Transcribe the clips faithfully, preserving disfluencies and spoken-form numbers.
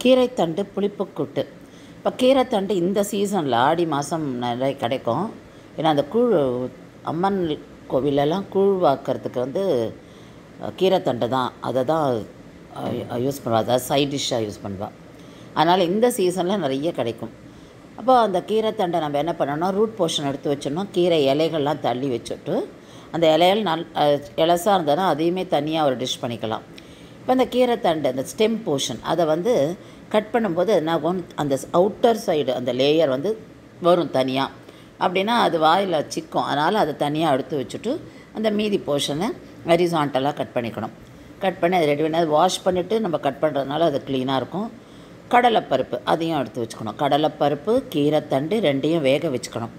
கீரைத்தண்டு புளிப்புக்கூட்டு. இப்போ கீரைத்தண்டு இந்த சீசனில் ஆடி மாதம் நிறைய கிடைக்கும். ஏன்னா அந்த கூழ் அம்மன் கோவிலெல்லாம் கூழ் வாக்கிறதுக்கு வந்து கீரைத்தண்டு தான், அதை தான் யூஸ் பண்ணுவாள், அதாவது சைட் டிஷ்ஷாக யூஸ் பண்ணுவாள். அதனால் இந்த சீசனில் நிறைய கிடைக்கும். அப்போ அந்த கீரைத்தண்டை நம்ம என்ன பண்ணோம்னா, ரூட் போர்ஷன் எடுத்து வச்சிடணும். கீரை இலைகள்லாம் தள்ளி வச்சுட்டு, அந்த இலைகள் நல் இலசாக இருந்ததுன்னா அதையுமே தனியாக ஒரு டிஷ் பண்ணிக்கலாம். இப்போ அந்த கீரைத்தண்டு அந்த ஸ்டெம் போர்ஷன் அதை வந்து கட் பண்ணும்போது என்ன ஆகும், அந்த அவுட்டர் சைடு அந்த லேயர் வந்து வரும் தனியாக. அப்படின்னா அது வாயில் சிக்கும். அதனால் அதை தனியாக எடுத்து வச்சுட்டு அந்த மீதி போர்ஷனை ஹரிசாண்டலாக கட் பண்ணிக்கணும். கட் பண்ணி அதை ரெடி பண்ணி அதை வாஷ் பண்ணிவிட்டு நம்ம கட் பண்ணுறதுனால அது க்ளீனாக இருக்கும். கடலைப்பருப்பு அதையும் எடுத்து வச்சுக்கணும். கடலைப்பருப்பு, கீரைத்தண்டு ரெண்டையும் வேக வச்சுக்கணும்.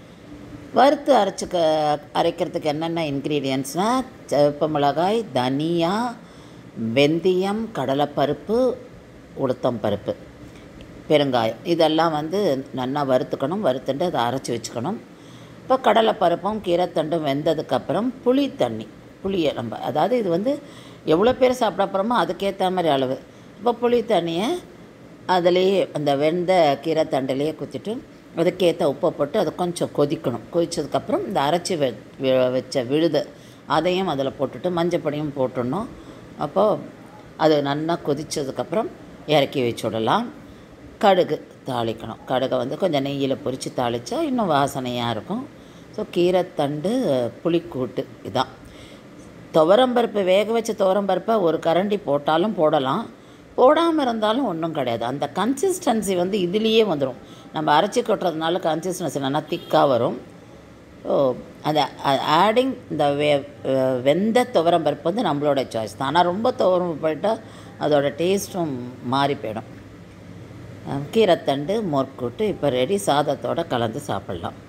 வறுத்து அரைச்சிக்க அரைக்கிறதுக்கு என்னென்ன இன்க்ரீடியன்ட்ஸ்னால், சிவப்பு மிளகாய், தனியா, வெந்தயம், கடலைப்பருப்பு, உளுத்தம் பருப்பு, பெருங்காயம், இதெல்லாம் வந்து நல்லா வறுத்துக்கணும். வறுத்துட்டு அதை அரைச்சி வச்சுக்கணும். இப்போ கடலைப்பருப்பும் கீரைத்தண்டும் வெந்ததுக்கப்புறம் புளி தண்ணி, புளியை நம்ம அதாவது இது வந்து எவ்வளோ பேர் சாப்பிட போகிறோமோ அதுக்கேற்ற மாதிரி அளவு. இப்போ புளி தண்ணியை அதிலேயே அந்த வெந்த கீரைத்தண்டுலேயே குத்திட்டு அதுக்கேற்ற உப்பை போட்டு அதை கொஞ்சம் கொதிக்கணும். கொதித்ததுக்கப்புறம் இந்த அரைச்சி வெ வச்ச விழுது அதையும் அதில் போட்டுட்டு மஞ்சப்பொடியும் போட்டுடணும். அப்போது அது நல்லா கொதித்ததுக்கப்புறம் இறக்கி வச்சு விடலாம். கடுகு தாளிக்கணும். கடுகை வந்து கொஞ்சம் நெய்யில் பொரித்து தாளித்தா இன்னும் வாசனையாக இருக்கும். ஸோ கீரைத்தண்டு புளிக்கூட்டு இதான். துவரம்பருப்பு வேக வச்ச துவரம்பருப்பை ஒரு கரண்டி போட்டாலும் போடலாம், போடாமல் இருந்தாலும் ஒன்றும் கிடையாது. அந்த கன்சிஸ்டன்சி வந்து இதுலேயே வந்துடும். நம்ம அரைச்சி கொட்டுறதுனால கன்சிஸ்டன்சி நல்லா திக்காக வரும். ஸோ அந்த ஆடிங் இந்த வெ வெந்த துவரம்பருப்பு வந்து நம்மளோட சாய்ஸ் தான். ஆனால் ரொம்ப துவரம் போயிட்டால் அதோடய டேஸ்ட்டும் மாறி போயிடும். கீரைத்தண்டு மோர்க்கூட்டு இப்போ ரெடி. சாதத்தோடு கலந்து சாப்பிட்லாம்.